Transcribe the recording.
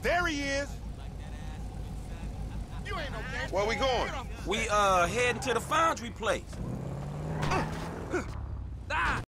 There he is. You ain't no gangster. Where we going? We, heading to the foundry place.